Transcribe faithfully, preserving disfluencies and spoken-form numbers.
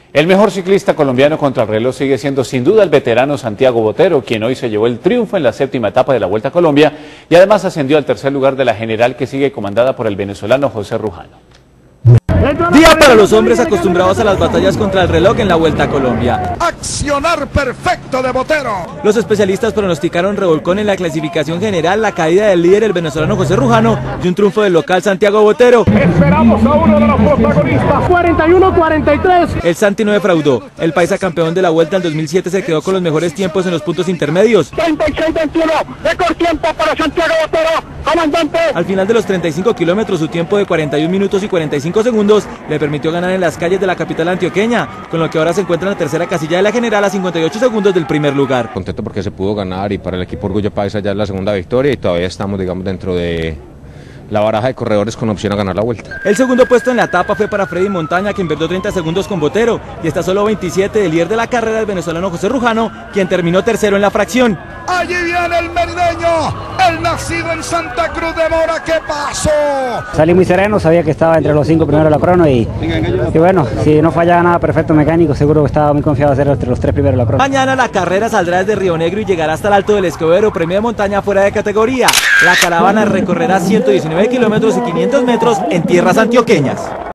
El mejor ciclista colombiano contra el reloj sigue siendo sin duda el veterano Santiago Botero, quien hoy se llevó el triunfo en la séptima etapa de la Vuelta a Colombia y además ascendió al tercer lugar de la general, que sigue comandada por el venezolano José Rujano. Día para los hombres acostumbrados a las batallas contra el reloj en la Vuelta a Colombia. Accionar perfecto de Botero. Los especialistas pronosticaron revolcón en la clasificación general, la caída del líder, el venezolano José Rujano, y un triunfo del local Santiago Botero. Esperamos a uno de los protagonistas. cuarenta y uno cuarenta y tres. El Santi no defraudó. El paisa campeón de la Vuelta en dos mil siete se quedó con los mejores tiempos en los puntos intermedios. treinta y seis veintiuno. Récord tiempo para Santiago Botero, comandante. Al final de los treinta y cinco kilómetros, su tiempo de cuarenta y un minutos y cuarenta y cinco segundos le permitió ganar en las calles de la capital antioqueña, con lo que ahora se encuentra en la tercera casilla de la general a cincuenta y ocho segundos del primer lugar. Contento porque se pudo ganar, y para el equipo Orgullo Paisa ya es la segunda victoria y todavía estamos, digamos, dentro de la baraja de corredores con opción a ganar la Vuelta. El segundo puesto en la etapa fue para Freddy Montaña, quien perdió treinta segundos con Botero, y está solo veintisiete del líder de la carrera, el venezolano José Rujano, quien terminó tercero en la fracción. Allí viene el merideño, el nacido en Santa Cruz de Mora. ¿Qué pasó? Salí muy sereno, sabía que estaba entre los cinco primeros de la crono y, y bueno, si no fallaba nada perfecto mecánico, seguro que estaba muy confiado de ser entre los tres primeros de la crono. Mañana la carrera saldrá desde Río Negro y llegará hasta el Alto del Escobedo, premio de montaña fuera de categoría. La caravana recorrerá ciento diecinueve kilómetros y quinientos metros en tierras antioqueñas.